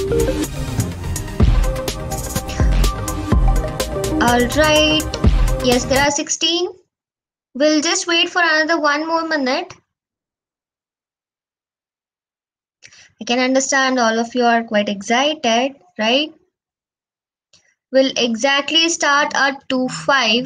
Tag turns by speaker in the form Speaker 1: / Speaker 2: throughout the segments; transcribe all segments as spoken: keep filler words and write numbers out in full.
Speaker 1: All right. Yes, there are sixteen. We'll just wait for another one more minute. I can understand all of you are quite excited, right? We'll exactly start at two five.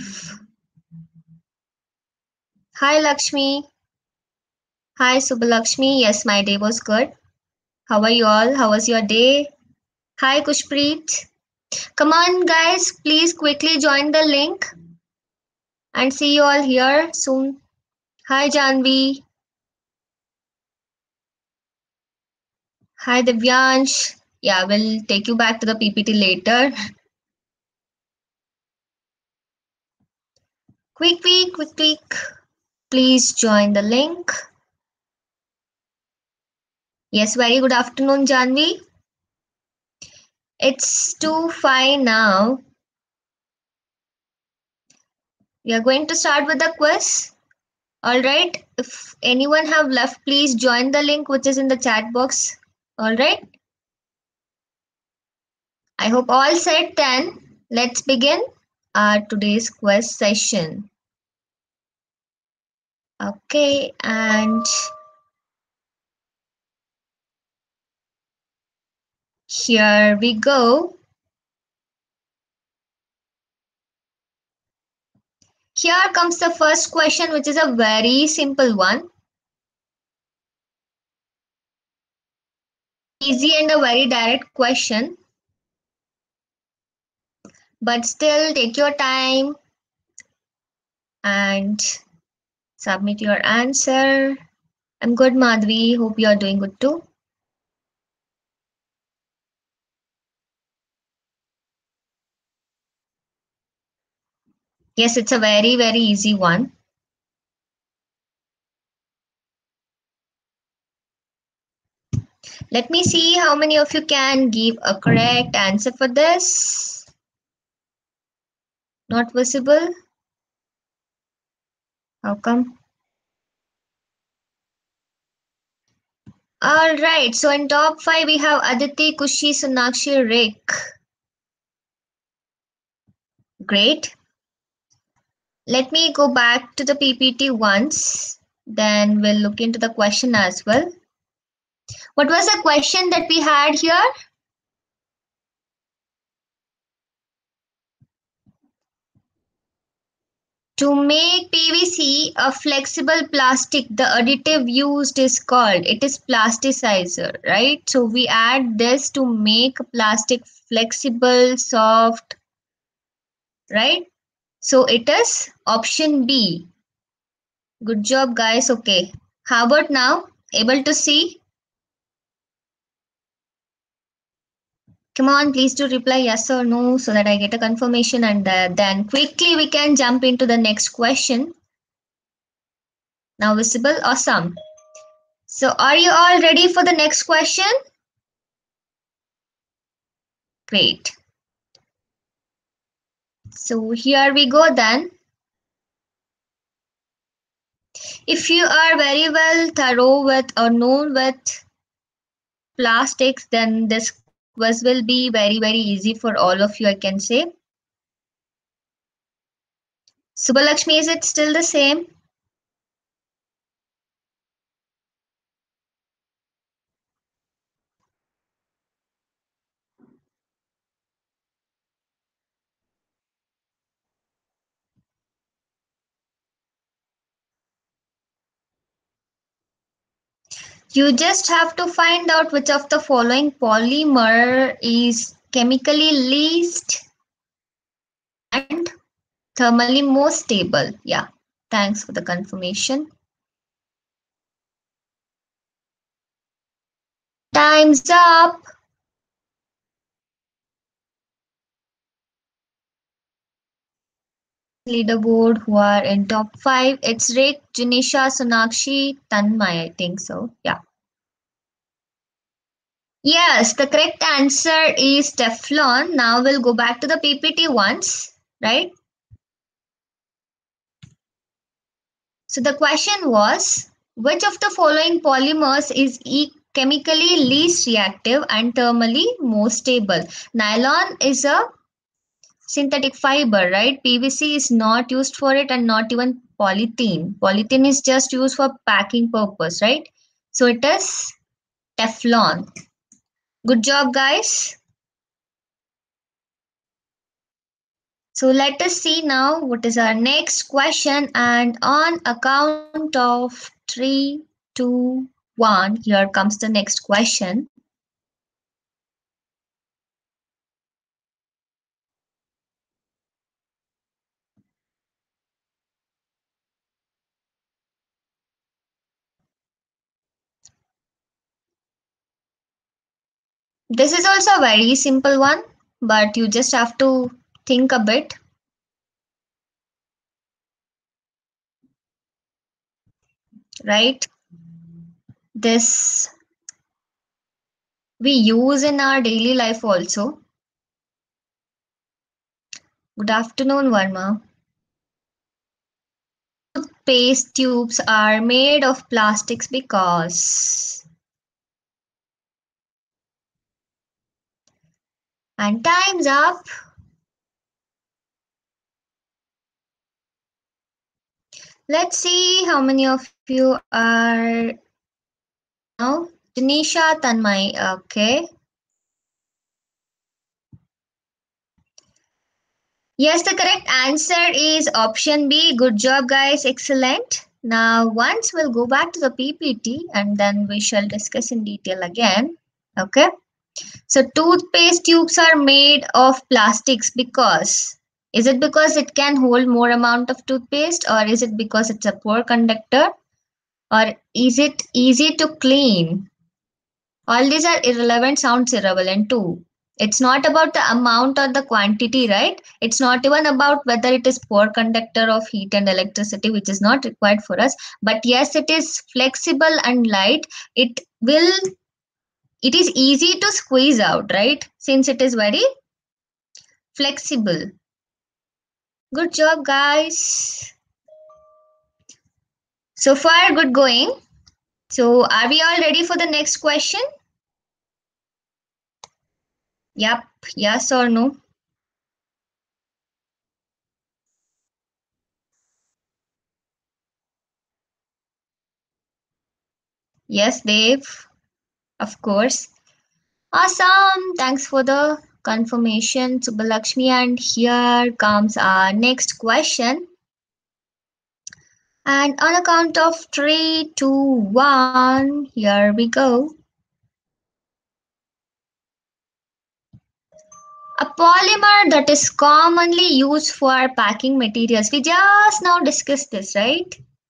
Speaker 1: Hi, Lakshmi. Hi, Subbalakshmi. Yes, my day was good. How are you all? How was your day? Hi, Kushpreet. Come on, guys. Please quickly join the link and see you all here soon. Hi, Janvi. Hi, Divyansh. Yeah, we'll take you back to the P P T later. Quick, quick, quick, quick. Please join the link. Yes, very good afternoon, Janvi. It's two five now. We are going to start with the quiz. All right. If anyone have left, please join the link which is in the chat box. All right. I hope all set then. Let's begin our today's quiz session. Okay, and here we go. Here comes the first question, which is a very simple one. Easy and a very direct question. But still, take your time and submit your answer. I'm good, Madhvi. Hope you are doing good too. Yes, it's a very, very easy one. Let me see how many of you can give a correct answer for this. Not visible. How come? All right. So in top five, we have Aditi, Kushi, Sonakshi, Rick. Great. Let me go back to the P P T once. Then we'll look into the question as well. What was the question that we had here? To make P V C a flexible plastic, the additive used is called, it is plasticizer, right? So we add this to make plastic flexible, soft, right? So it is option B. Good job, guys. Okay. How about now? Able to see? Come on, please do reply yes or no so that I get a confirmation, and uh, then quickly we can jump into the next question. Now visible? Awesome. So are you all ready for the next question? Great. So here we go then. If you are very well thorough with or known with plastics, then this quiz will be very, very easy for all of you, I can say. Subbalakshmi, is it still the same? You just have to find out which of the following polymer is chemically least and thermally most stable. Yeah, thanks for the confirmation. Time's up. Leaderboard who are in top five. It's Rick, Janisha, Sonakshi, Tanmay, I think so. Yeah. Yes, the correct answer is Teflon. Now we'll go back to the P P T once, right? So the question was, which of the following polymers is e chemically least reactive and thermally more stable. Nylon is a synthetic fiber, right? P V C is not used for it and not even polythene. Polythene is just used for packing purpose, right? So it is Teflon. Good job, guys. So let us see now what is our next question, and on account of three, two, one, here comes the next question. This is also a very simple one, but you just have to think a bit, right? This we use in our daily life also. Good afternoon, Varma. Paste tubes are made of plastics because. And time's up. Let's see how many of you are now. Janisha Tanmay, okay. Yes, the correct answer is option B. Good job, guys. Excellent. Now, once we'll go back to the P P T and then we shall discuss in detail again. Okay. So, toothpaste tubes are made of plastics because is it because it can hold more amount of toothpaste, or is it because it's a poor conductor, or is it easy to clean? All these are irrelevant, sounds irrelevant too. It's not about the amount or the quantity, right? It's not even about whether it is poor conductor of heat and electricity, which is not required for us. But yes, it is flexible and light. It will, it is easy to squeeze out, right? Since it is very flexible. Good job, guys. So far, good going. So, are we all ready for the next question? Yep. Yes or no? Yes, Dave. Of course. Awesome. Thanks for the confirmation, Subbalakshmi. And here comes our next question. And on account of three, two, one, here we go. A polymer that is commonly used for packing materials. We just now discussed this, right?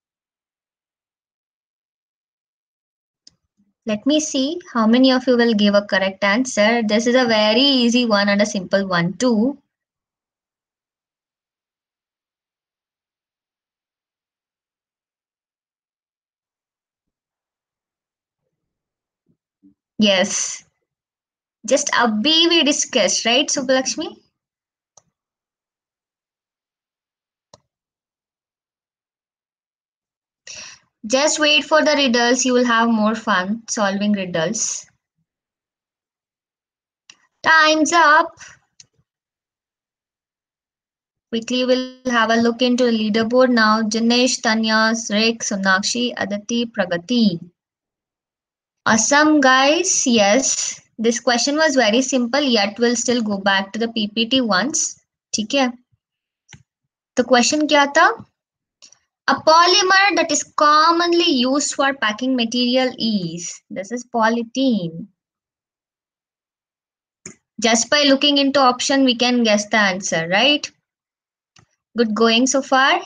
Speaker 1: Let me see how many of you will give a correct answer. This is a very easy one and a simple one too. Yes. Just a B we discussed, right, Subbalakshmi? Just wait for the riddles, you will have more fun solving riddles. Time's up. Quickly, we'll have a look into the leaderboard now. Janesh, Tanya, Rick, Sonakshi, Aditi, Pragati. Awesome, guys. Yes, this question was very simple, yet we'll still go back to the P P T once. ठीक है? The question क्या था? A polymer that is commonly used for packing material is, this is polythene. Just by looking into option, we can guess the answer, right? Good going so far.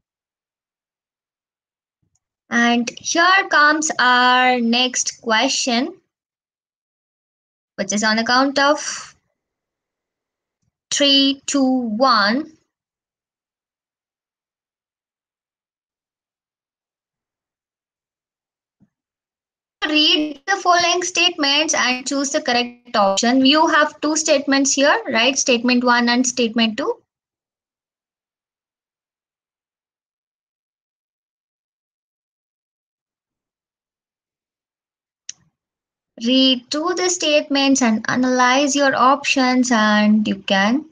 Speaker 1: And here comes our next question, which is on account of three, two, one. Read the following statements and choose the correct option. You have two statements here, right? Statement one and statement two. Read through the statements and analyze your options, and you can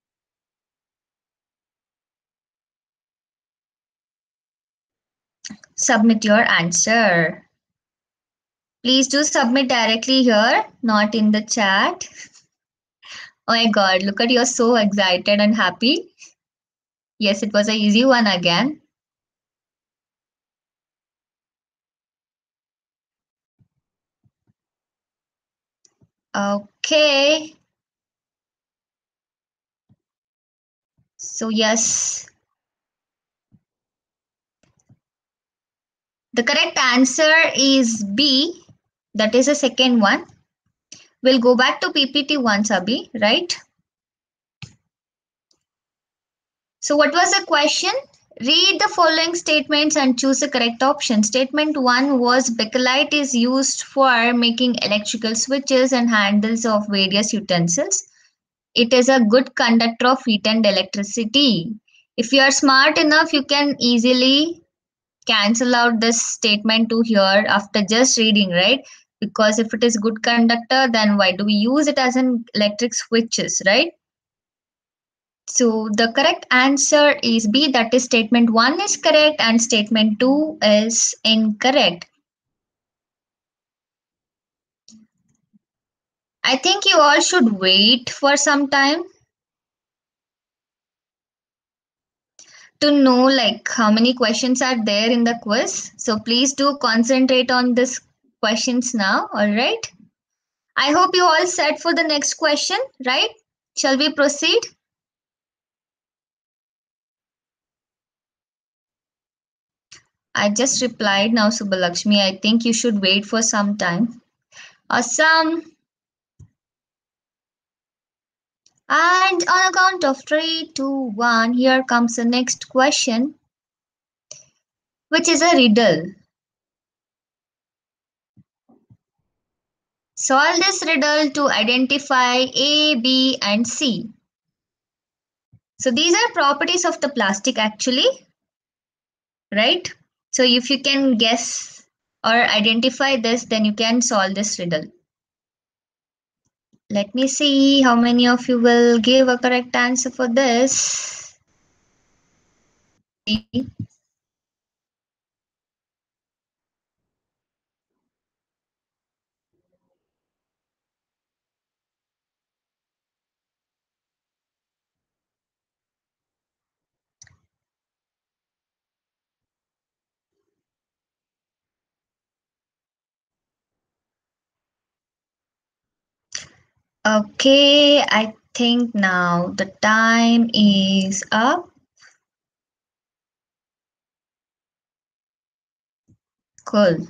Speaker 1: submit your answer. Please do submit directly here, not in the chat. Oh my god, look at, you're so excited and happy. Yes, it was an easy one again. Okay. So yes, the correct answer is B. That is the second one. We'll go back to P P T once, Abhi, right? So what was the question? Read the following statements and choose the correct option. Statement one was bakelite is used for making electrical switches and handles of various utensils. It is a good conductor of heat and electricity. If you are smart enough, you can easily cancel out this statement to here after just reading, right? Because if it is good conductor, then why do we use it as an electric switches, right? So the correct answer is B, that is statement one is correct and statement two is incorrect. I think you all should wait for some time to know like how many questions are there in the quiz. So please do concentrate on this questions now, all right? I hope you all set for the next question, right? Shall we proceed? I just replied now, Subbalakshmi. I think you should wait for some time. Awesome. And on account of three, two, one, here comes the next question, which is a riddle. Solve this riddle to identify A, B, and C. So these are properties of the plastic actually, right? So if you can guess or identify this, then you can solve this riddle. Let me see how many of you will give a correct answer for this. Okay, I think now the time is up. Cool.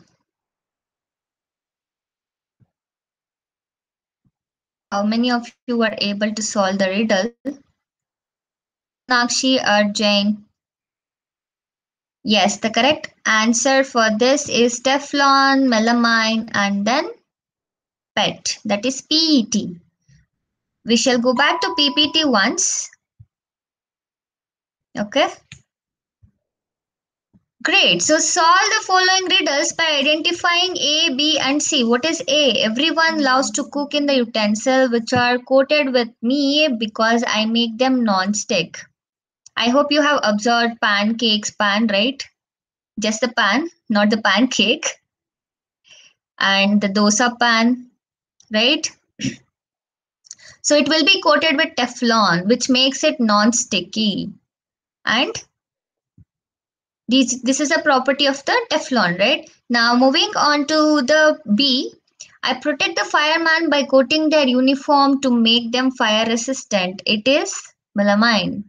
Speaker 1: How many of you were able to solve the riddle? Nakshi or Jain? Yes, the correct answer for this is Teflon, melamine, and then P E T. That is P E T. We shall go back to P P T once. Okay. Great. So solve the following riddles by identifying A, B, and C. What is A? Everyone loves to cook in the utensil which are coated with me because I make them non-stick. I hope you have observed pancakes pan, right? Just the pan, not the pancake. And the dosa pan, right? So it will be coated with Teflon, which makes it non-sticky. And This, this is a property of the Teflon, right? Now moving on to the B, I protect the fireman by coating their uniform to make them fire resistant. It is melamine.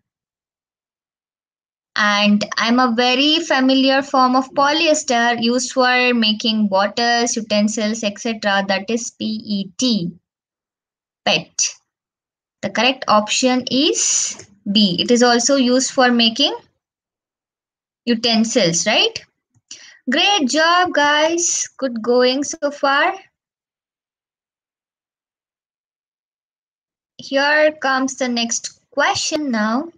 Speaker 1: And I'm a very familiar form of polyester used for making bottles, utensils, et cetera. That is P E T, P E T. The correct option is B. It is also used for making utensils, right? Great job, guys. Good going so far. Here comes the next question now.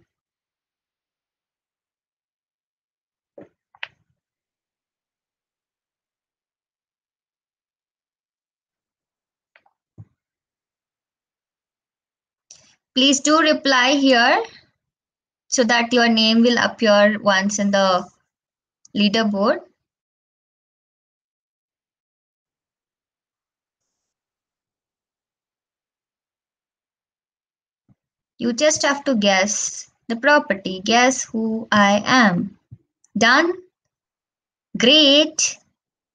Speaker 1: Please do reply here so that your name will appear once in the leaderboard. You just have to guess the property. Guess who I am. Done? Great.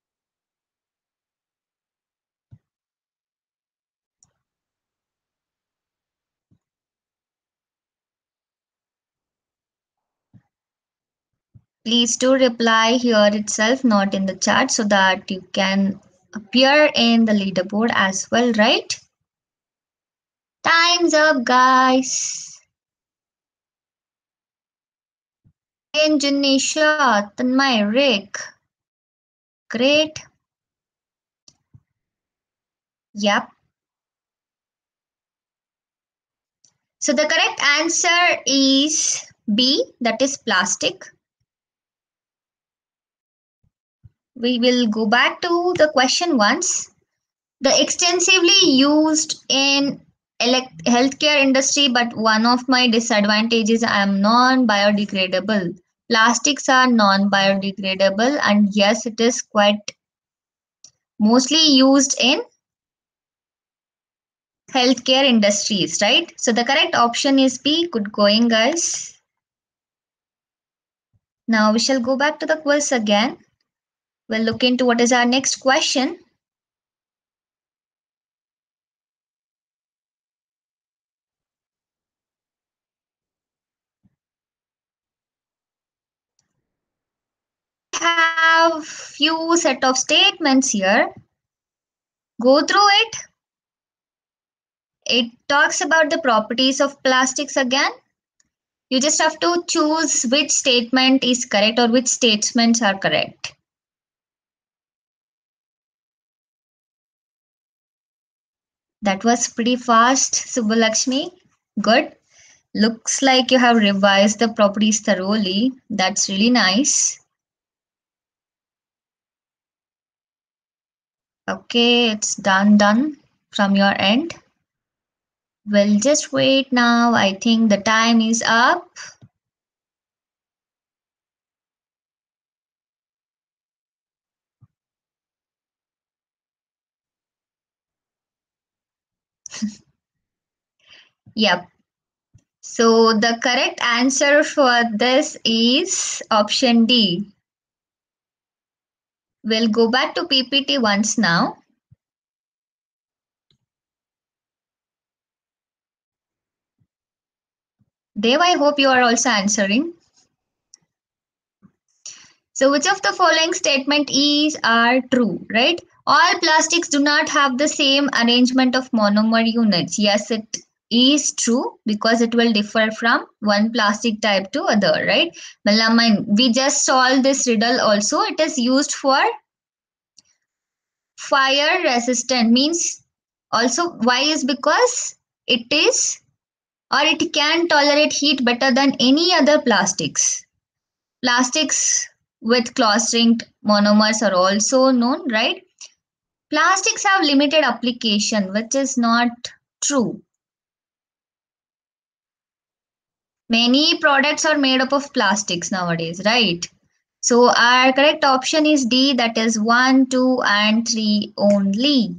Speaker 1: Please do reply here itself, not in the chat, so that you can appear in the leaderboard as well, right? Time's up, guys. And Janisha, Tanmay, Rick. Great. Yep. So the correct answer is B, that is plastic. We will go back to the question once. The extensively used in elect- healthcare industry, but one of my disadvantages, I am non-biodegradable. Plastics are non-biodegradable, and yes, it is quite mostly used in healthcare industries, right? So the correct option is B. Good going, guys. Now we shall go back to the quiz again. We'll look into what is our next question. Have few set of statements here. Go through it. It talks about the properties of plastics again. You just have to choose which statement is correct or which statements are correct. That was pretty fast, Subbalakshmi. Good. Looks like you have revised the properties thoroughly. That's really nice. Okay, it's done, done from your end. We'll just wait now. I think the time is up. Yep. So the correct answer for this is option D. We'll go back to P P T once now. Dev, I hope you are also answering. So which of the following statement is are true, right? All plastics do not have the same arrangement of monomer units. Yes, it is true because it will differ from one plastic type to other, right? Melamine, we just solved this riddle also. It is used for fire resistant, means also why is because it is or it can tolerate heat better than any other plastics. Plastics with cross-linked monomers are also known, right? Plastics have limited application, which is not true. Many products are made up of plastics nowadays, right? So our correct option is D, that is one, two, and three only.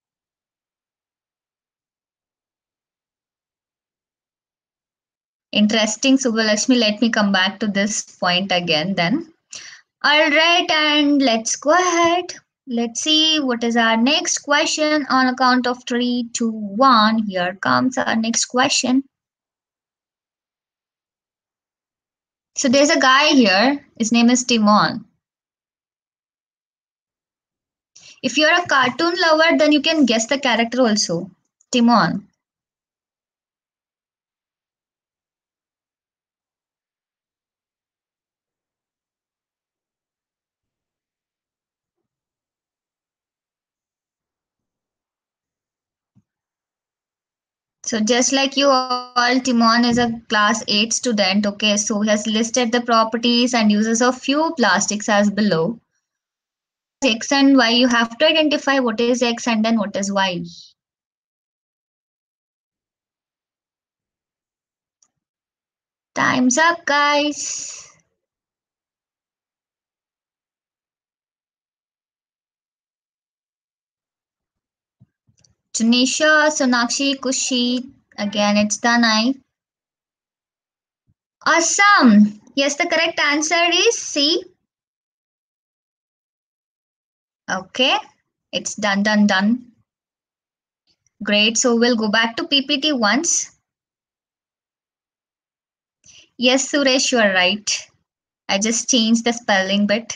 Speaker 1: Interesting, Subbalakshmi. Let me come back to this point again then. All right, and let's go ahead. Let's see what is our next question on account of three, two, one. Here comes our next question. So there's a guy here. His name is Timon. If you're a cartoon lover, then you can guess the character also. Timon. So just like you all, Timon is a class eight student. Okay, so he has listed the properties and uses of few plastics as below. X and Y, you have to identify what is X and then what is Y. Time's up, guys. Janisha, Sonakshi, Kushi. Again, it's Danai. Awesome. Yes, the correct answer is C. Okay. It's done, done, done. Great. So we'll go back to P P T once. Yes, Suresh, you are right. I just changed the spelling bit.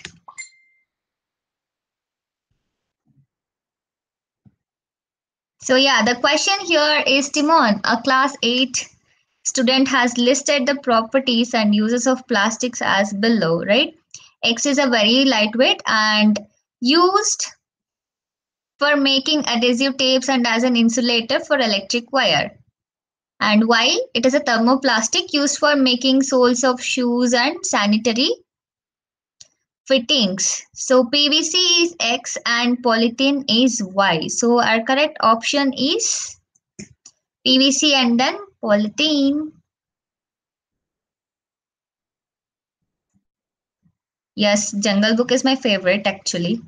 Speaker 1: So yeah, the question here is Timon, a class eight student has listed the properties and uses of plastics as below, right? X is a very lightweight and used for making adhesive tapes and as an insulator for electric wire. And Y, it is a thermoplastic used for making soles of shoes and sanitary fittings. So P V C is X and polythene is Y. So our correct option is P V C and then polythene. Yes, Jungle Book is my favorite actually.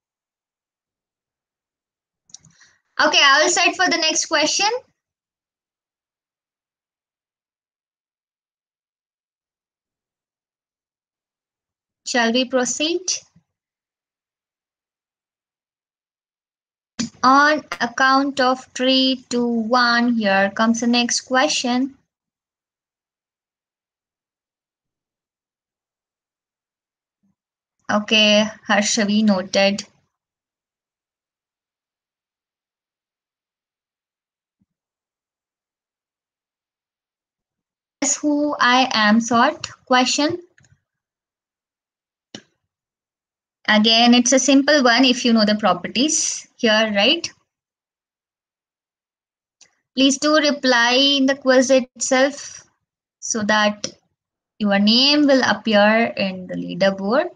Speaker 1: Okay, I will set for the next question. Shall we proceed? On account of three, two, one, here comes the next question. Okay, Harshavi noted. Guess who I am sort question. Again, it's a simple one if you know the properties here, right? Please do reply in the quiz itself so that your name will appear in the leaderboard.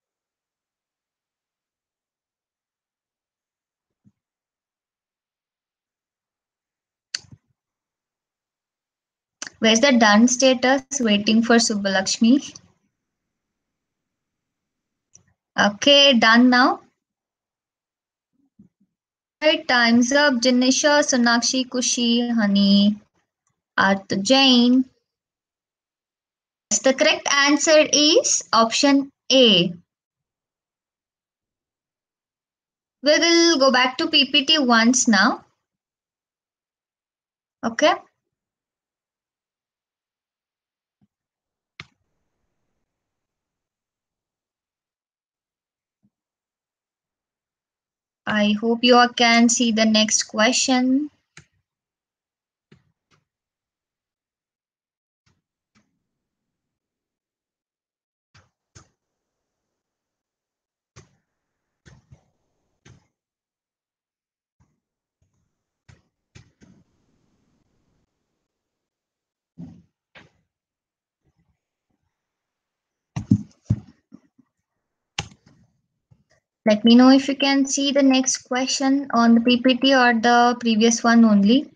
Speaker 1: Where's the done status? Waiting for Subbalakshmi. Okay, done now. Right, time's up. Janisha, Sonakshi, Kushi, Honey, Arth Jain. The correct answer is option A. We will go back to P P T once now. Okay. I hope you all can see the next question. Let me know if you can see the next question on the P P T or the previous one only.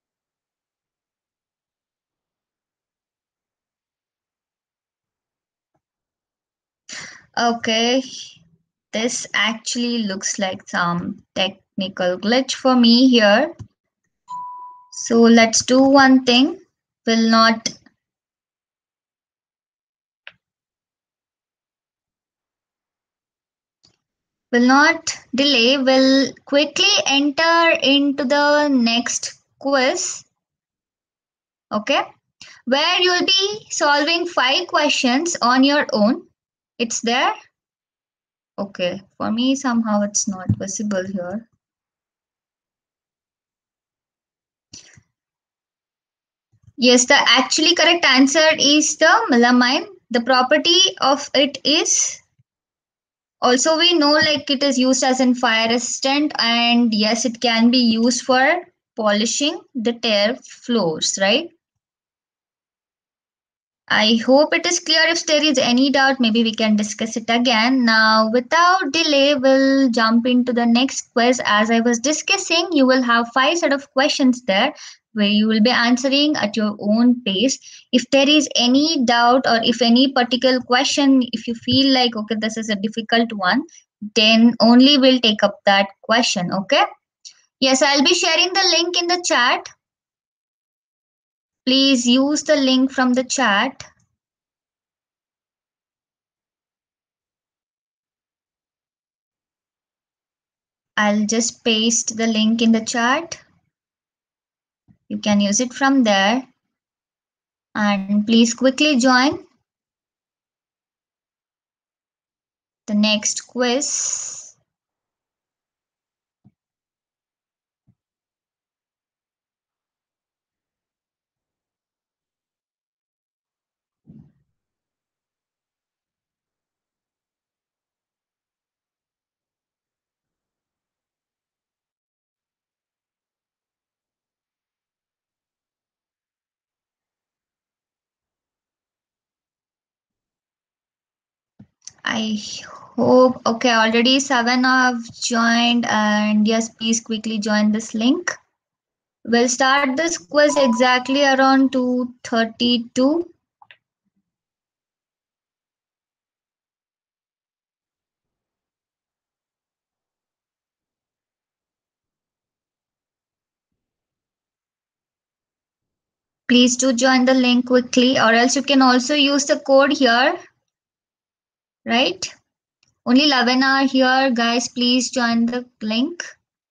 Speaker 1: Okay, this actually looks like some technical glitch for me here. So let's do one thing. Will not will not delay. Will quickly enter into the next quiz. Okay, where you'll be solving five questions on your own. It's there. Okay, for me somehow it's not visible here. Yes, the actually correct answer is the melamine. The property of it is also we know like it is used as in fire resistant and yes, it can be used for polishing the tear floors, right? I hope it is clear. If there is any doubt, maybe we can discuss it again. Now, without delay, we'll jump into the next quiz. As I was discussing, you will have five set of questions there. where you will be answering at your own pace. If there is any doubt or if any particular question, if you feel like, okay, this is a difficult one, then only we'll take up that question. Okay. Yes, I'll be sharing the link in the chat. Please use the link from the chat. I'll just paste the link in the chat. You can use it from there. And please quickly join the next quiz. I hope, okay, already seven have joined, and yes, please quickly join this link. We'll start this quiz exactly around two thirty-two. Please do join the link quickly, or else you can also use the code here, right? Only eleven are here, guys. Please join the link.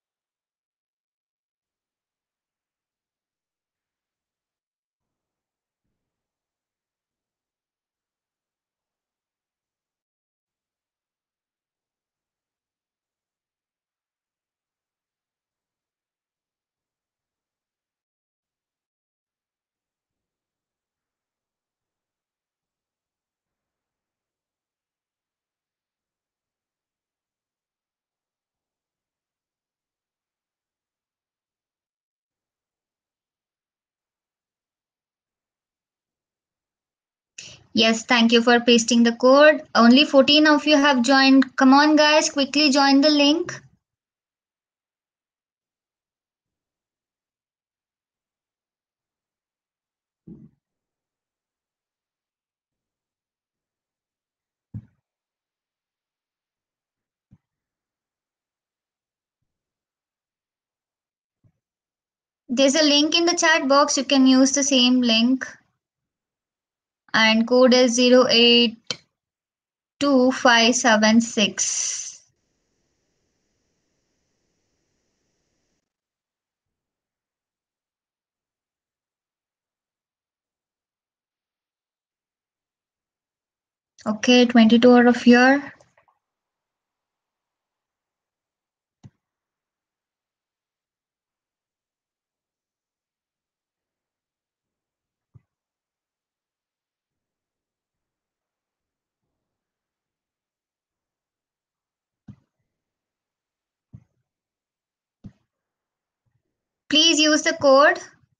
Speaker 1: Yes, thank you for pasting the code. Only fourteen of you have joined. Come on, guys, quickly join the link. There's a link in the chat box. You can use the same link. And code is zero eight two five seven six. Okay, twenty-two out of here. Please use the code.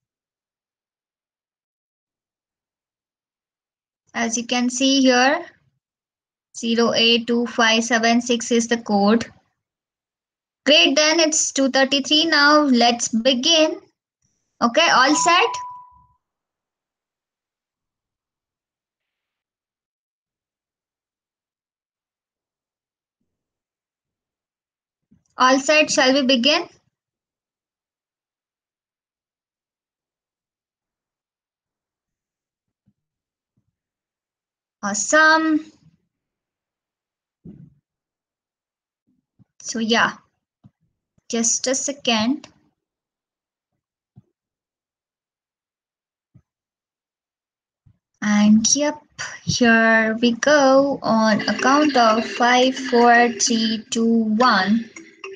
Speaker 1: As you can see here, zero eight two five seven six is the code. Great, then it's two thirty-three now. Let's begin. Okay, all set? All set, shall we begin? Awesome. So yeah, just a second. And yep, here we go on a count of five, four, three, two, one.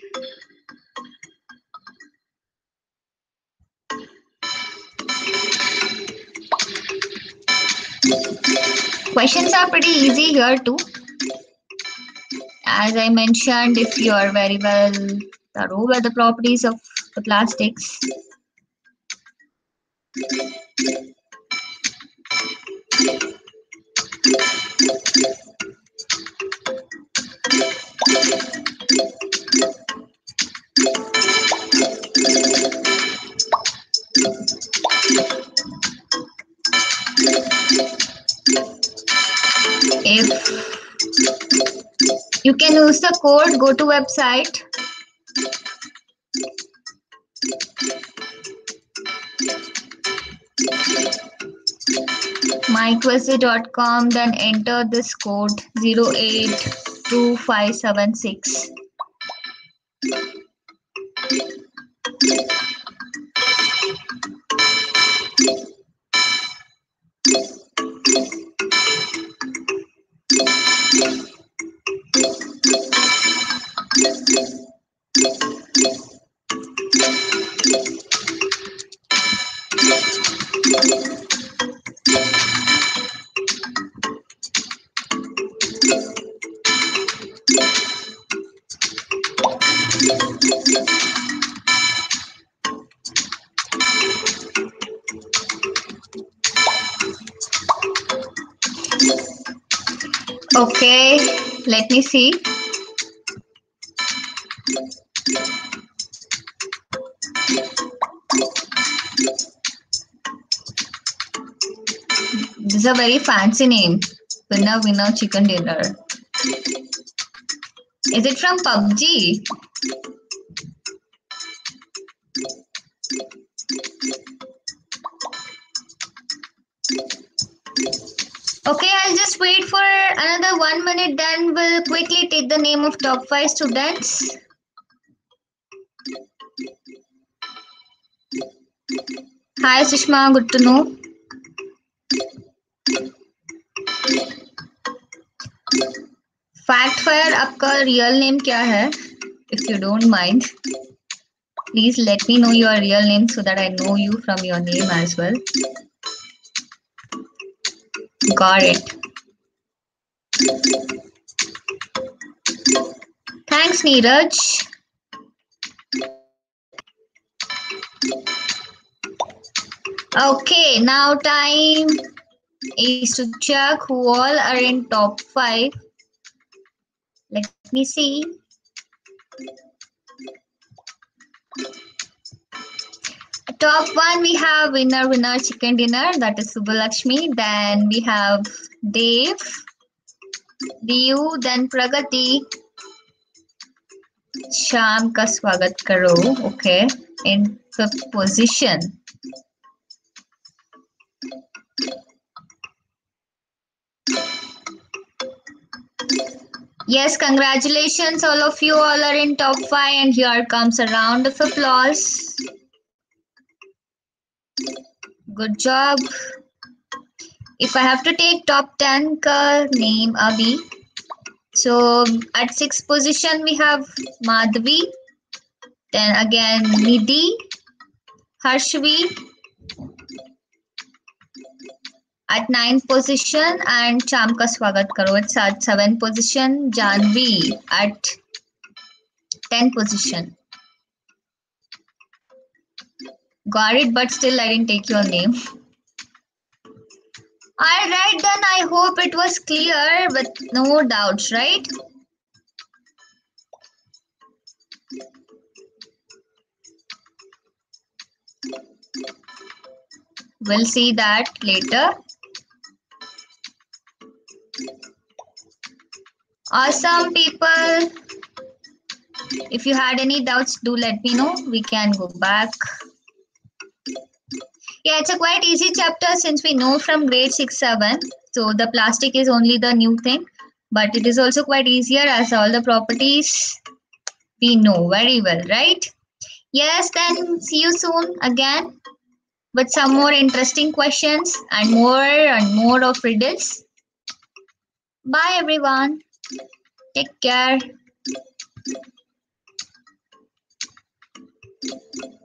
Speaker 1: Questions are pretty easy here too. As I mentioned, if you are very well thorough with the properties of the plastics. If you can use the code, go to website. my quizzy dot com, then enter this code zero eight two five seven six. Okay, let me see. This is a very fancy name. Winner, winner, chicken dinner. Is it from P U B G? Okay, I'll just wait for another one minute, then we'll quickly take the name of top five students. Hi Sushma, good to know. Fact fire, आपका real name क्या है? If you don't mind, please let me know your real name so that I know you from your name as well. Got it. Thanks, Neeraj. Okay, now time is to check who all are in top five. Let me see. Top one, we have winner, winner, chicken dinner. That is Subbalakshmi. Then we have Dev, Diyu, then Pragati. Sham ka swagat karo. Okay, in fifth position. Yes, congratulations, all of you all are in top five, and here comes a round of applause. Good job. If I have to take top ten ka name abhi, so at sixth position we have Madhvi, then again Nidhi, Harshvi. At ninth position, and Cham ka swagat karo. It's at seventh position, Janvi at tenth position. Got it, but still I didn't take your name. Alright then, I hope it was clear with no doubts, right? We'll see that later. Awesome, people. If you had any doubts, do let me know. We can go back. Yeah, it's a quite easy chapter since we know from grade six seven. So the plastic is only the new thing. But it is also quite easier as all the properties we know very well, right? Yes, then see you soon again with some more interesting questions and more and more of riddles. Bye, everyone. Take care.